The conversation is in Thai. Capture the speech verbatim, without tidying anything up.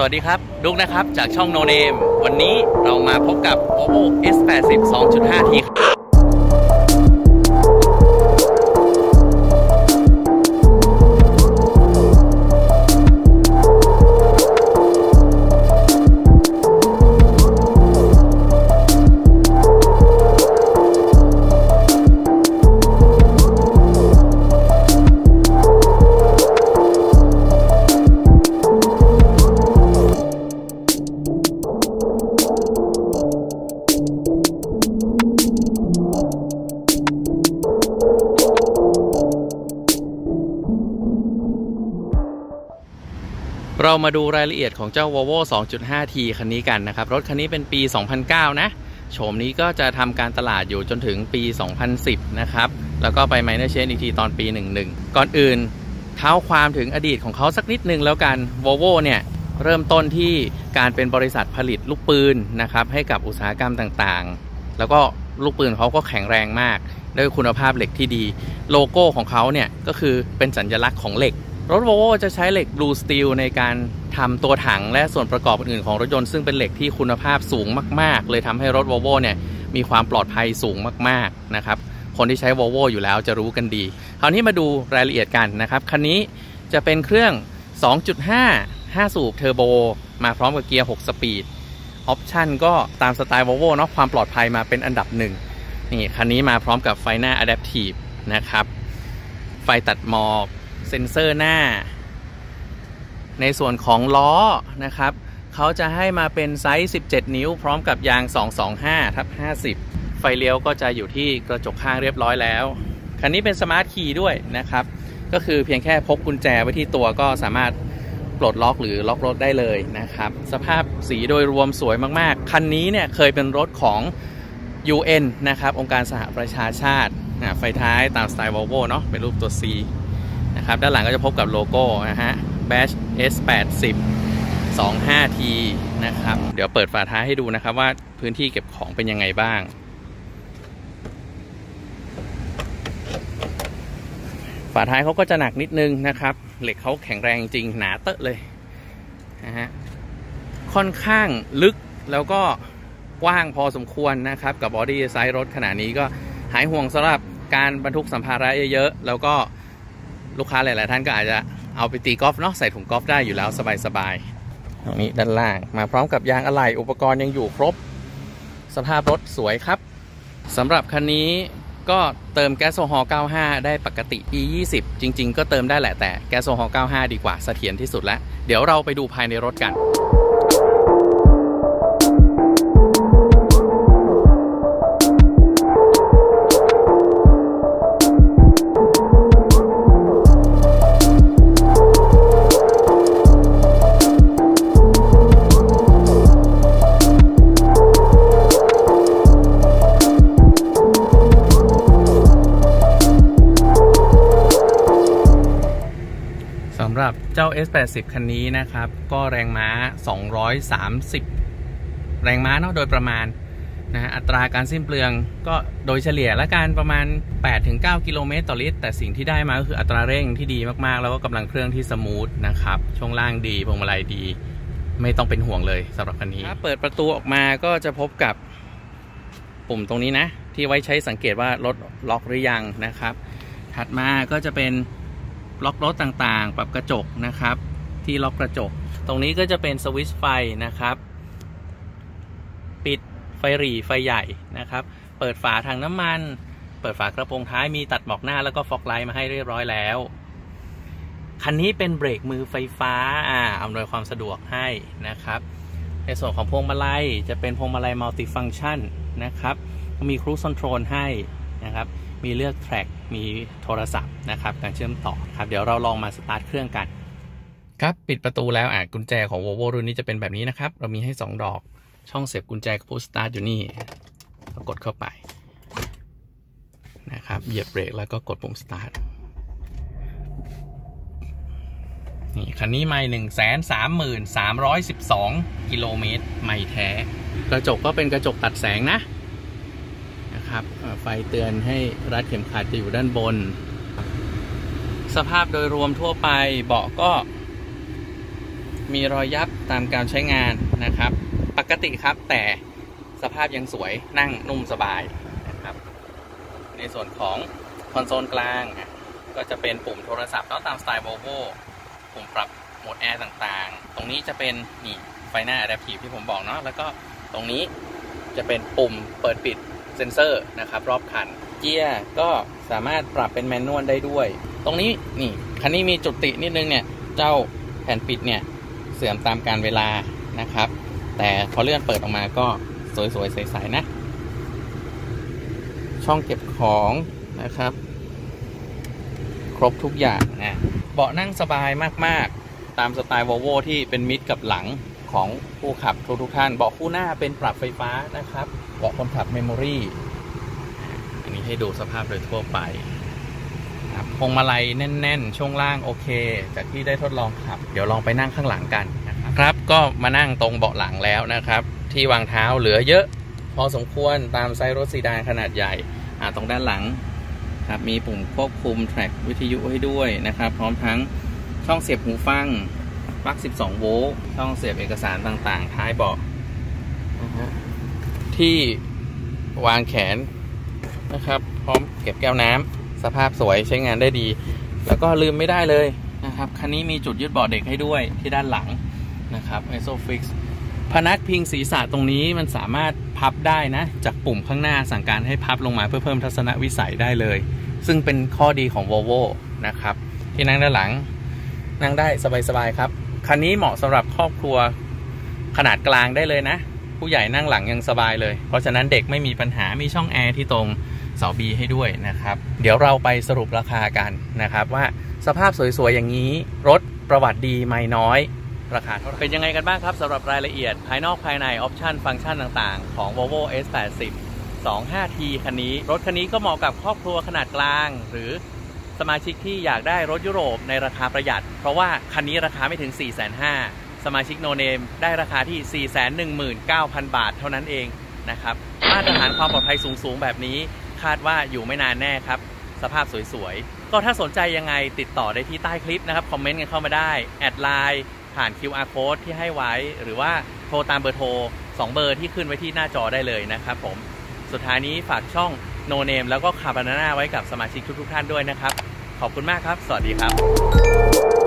วัสดีครับดุ๊กนะครับจากช่อง No Name วันนี้เรามาพบกับ Volvo เอส แปดสิบ สองจุดห้า ทีเรามาดูรายละเอียดของเจ้า Volvo สองจุดห้า ที คันนี้กันนะครับรถคันนี้เป็นปี สองพันเก้า นะโฉมนี้ก็จะทำการตลาดอยู่จนถึงปี สองพันสิบ นะครับแล้วก็ไป Minor Change อีกทีตอนปี สิบเอ็ด ก่อนอื่นเท้าความถึงอดีตของเขาสักนิดนึงแล้วกัน Volvo เนี่ยเริ่มต้นที่การเป็นบริษัทผลิตลูกปืนนะครับให้กับอุตสาหกรรมต่างๆแล้วก็ลูกปืนเขาก็แข็งแรงมากด้วยคุณภาพเหล็กที่ดีโลโก้ของเขาเนี่ยก็คือเป็นสัญลักษณ์ของเหล็กรถ Volvo จะใช้เหล็ก Blue Steel ในการทำตัวถังและส่วนประกอบอื่นๆของรถยนต์ซึ่งเป็นเหล็กที่คุณภาพสูงมากๆเลยทำให้รถ Volvo เนี่ยมีความปลอดภัยสูงมากๆนะครับคนที่ใช้ Volvo อยู่แล้วจะรู้กันดีคราวนี้มาดูรายละเอียดกันนะครับคันนี้จะเป็นเครื่อง สองจุดห้า ห้าสูบเทอร์โบมาพร้อมกับเกียร์หกสปีดออปชั่นก็ตามสไตล์ Volvo เนาะความปลอดภัยมาเป็นอันดับหนึ่งนี่คันนี้มาพร้อมกับไฟหน้า Adaptive นะครับไฟตัดหมอกเซ็นเซอร์หน้าในส่วนของล้อนะครับเขาจะให้มาเป็นไซส์สิบเจ็ดนิ้วพร้อมกับยาง สองสองห้า ทับ ห้าสิบ ไฟเลี้ยวก็จะอยู่ที่กระจกข้างเรียบร้อยแล้วคันนี้เป็นสมาร์ทคีย์ด้วยนะครับก็คือเพียงแค่พกกุญแจไว้ที่ตัวก็สามารถปลดล็อกหรือล็อกรถได้เลยนะครับสภาพสีโดยรวมสวยมากๆคันนี้เนี่ยเคยเป็นรถของ ยู เอ็น นะครับองค์การสหประชาชาติไฟท้ายตามสไตล์ Volvo เนาะเป็นรูปตัว Cนะครับด้านหลังก็จะพบกับโลโก้นะฮะ Badge เอส แปดสิบ สองจุดห้า ที นะครับเดี๋ยวเปิดฝาท้ายให้ดูนะครับว่าพื้นที่เก็บของเป็นยังไงบ้างฝาท้ายเขาก็จะหนักนิดนึงนะครับเหล็กเขาแข็งแรงจริงหนาเตอะเลยนะฮะค่อนข้างลึกแล้วก็กว้างพอสมควรนะครับกับบอดี้ไซส์รถขนาดนี้ก็หายห่วงสำหรับการบรรทุกสัมภาระเยอะๆแล้วก็ลูกค้าหลายๆท่านก็อาจจะเอาไปตีกอล์ฟเนาะใส่ถุงกอล์ฟได้อยู่แล้วสบายๆตรงนี้ด้านล่างมาพร้อมกับยางอะไหล่อุปกรณ์ยังอยู่ครบสภาพรถสวยครับสำหรับคันนี้ก็เติมแก๊สโซฮอล์เก้าสิบห้าได้ปกติ อี ยี่สิบ จริงๆก็เติมได้แหละแต่แก๊สโซฮอล์เก้าสิบห้าดีกว่าเสถียรที่สุดแล้วเดี๋ยวเราไปดูภายในรถกันสำหรับเจ้า เอส แปดสิบ คันนี้นะครับก็แรงม้าสองร้อยสามสิบแรงม้าเนาะโดยประมาณนะอัตราการสิ้นเปลืองก็โดยเฉลี่ยและการประมาณ แปดถึงเก้า กิโลเมตรต่อลิตรแต่สิ่งที่ได้มาก็คืออัตราเร่งที่ดีมากๆแล้วก็กำลังเครื่องที่สมูทนะครับช่วงล่างดีพวงมาลัยดีไม่ต้องเป็นห่วงเลยสำหรับคันนี้ถ้าเปิดประตูออกมาก็จะพบกับปุ่มตรงนี้นะที่ไว้ใช้สังเกตว่ารถล็อกหรือยังนะครับถัดมาก็จะเป็นล็อกรถต่างๆปรับกระจกนะครับที่ล็อกกระจกตรงนี้ก็จะเป็นสวิตช์ไฟนะครับปิดไฟหรี่ไฟใหญ่นะครับเปิดฝาถังน้ำมันเปิดฝากระโปรงท้ายมีตัดหมอกหน้าแล้วก็ฟอกไลท์มาให้เรียบร้อยแล้วคันนี้เป็นเบรกมือไฟฟ้าอ่าอำนวยความสะดวกให้นะครับในส่วนของพวงมาลัยจะเป็นพวงมาลัยมัลติฟังก์ชันนะครับมีครูซคอนโทรลให้นะครับมีเลือกแทร็กมีโทรศัพท์นะครับการเชื่อมต่อครับเดี๋ยวเราลองมาสตาร์ทเครื่องกันครับปิดประตูแล้วอ่ะกุญแจของ Volvo รุ่นนี้จะเป็นแบบนี้นะครับเรามีให้สองดอกช่องเสียบกุญแจกับพุชสตาร์ทอยู่นี่กดเข้าไปนะครับเหยียบเบรกแล้วก็กดปุ่มสตาร์ทนี่คันนี้ไม่ หนึ่งแสนสามหมื่นสามร้อยสิบสอง กิโลเมตรไม่แท้กระจกก็เป็นกระจกตัดแสงนะนะครับไฟเตือนให้รัดเข็มขัดจะอยู่ด้านบนสภาพโดยรวมทั่วไปเบาะก็มีรอยยับตามการใช้งานนะครับปกติครับแต่สภาพยังสวยนั่งนุ่มสบายนะครับในส่วนของคอนโซลกลางก็จะเป็นปุ่มโทรศัพท์ตามสไตล์ Volvo ปุ่มปรับโหมดแอร์ต่างๆตรงนี้จะเป็นนี่ไฟหน้า Adaptive ที่ผมบอกเนาะแล้วก็ตรงนี้จะเป็นปุ่มเปิดปิดเซ็นเซอร์นะครับรอบคันเกียร์ก็สามารถปรับเป็นแมนนวลได้ด้วยตรงนี้นี่คันนี้มีจุดตินิดนึงเนี่ยเจ้าแผ่นปิดเนี่ยเสื่อมตามการเวลานะครับแต่พอเลื่อนเปิดออกมาก็สวยๆใสๆนะช่องเก็บของนะครับครบทุกอย่างนะเบาะนั่งสบายมากๆตามสไตล์ Volvo ที่เป็นมิตรกับหลังของผู้ขับทุกๆท่านเบาะคู่หน้าเป็นปรับไฟฟ้านะครับเบาะคนขับเมมโมรี่อันนี้ให้ดูสภาพโดยทั่วไปครับพวงมาลัยแน่นๆช่วงล่างโอเคจากที่ได้ทดลองขับเดี๋ยวลองไปนั่งข้างหลังกันนะครับครับก็มานั่งตรงเบาะหลังแล้วนะครับที่วางเท้าเหลือเยอะพอสมควรตามไซส์รถซีดานขนาดใหญ่ตรงด้านหลังครับมีปุ่มควบคุมแทร็กวิทยุให้ด้วยนะครับพร้อมทั้งช่องเสียบหูฟังปลั๊กสิบสองโวลต์ช่องเสียบเอกสารต่างๆท้ายเบาะนะฮะที่วางแขนนะครับพร้อมเก็บแก้วน้ำสภาพสวยใช้งานได้ดีแล้วก็ลืมไม่ได้เลยนะครับคันนี้มีจุดยึดเบาะเด็กให้ด้วยที่ด้านหลังนะครับ Isofix พนักพิงศีรษะตรงนี้มันสามารถพับได้นะจากปุ่มข้างหน้าสั่งการให้พับลงมาเพื่อเพิ่มทัศนวิสัยได้เลยซึ่งเป็นข้อดีของ Volvo นะครับที่นั่งด้านหลังนั่งได้สบายๆครับคันนี้เหมาะสำหรับครอบครัวขนาดกลางได้เลยนะผู้ใหญ่นั่งหลังยังสบายเลยเพราะฉะนั้นเด็กไม่มีปัญหามีช่องแอร์ที่ตรงเสา B ให้ด้วยนะครับเดี๋ยวเราไปสรุปราคากันนะครับว่าสภาพสวยๆอย่างนี้รถประวัติดีไม่น้อยราคาเท่าไหร่เป็นยังไงกันบ้างครับสำหรับรายละเอียดภายนอกภายในออปชันฟังก์ชันต่างๆของ Volvo เอส แปดสิบ สองห้าที คันนี้รถคันนี้ก็เหมาะกับครอบครัวขนาดกลางหรือสมาชิกที่อยากได้รถยุโรปในราคาประหยัดเพราะว่าคันนี้ราคาไม่ถึง สี่แสนห้าหมื่น สมาชิกโนเนมได้ราคาที่ สี่แสนหนึ่งหมื่นเก้าพัน บาทเท่านั้นเองนะครับมาตรฐานความปลอดภัยสูงๆแบบนี้คาดว่าอยู่ไม่นานแน่ครับสภาพสวยๆก็ถ้าสนใจยังไงติดต่อได้ที่ใต้คลิปนะครับคอมเมนต์กันเข้ามาได้แอดไลน์ผ่าน คิว อาร์ Code ที่ให้ไว้หรือว่าโทรตามเบอร์โทรสองเบอร์ที่ขึ้นไว้ที่หน้าจอได้เลยนะครับผมสุดท้ายนี้ฝากช่อง No Name แล้วก็คาบานาน่าไว้กับสมาชิกทุกๆท่านด้วยนะครับขอบคุณมากครับสวัสดีครับ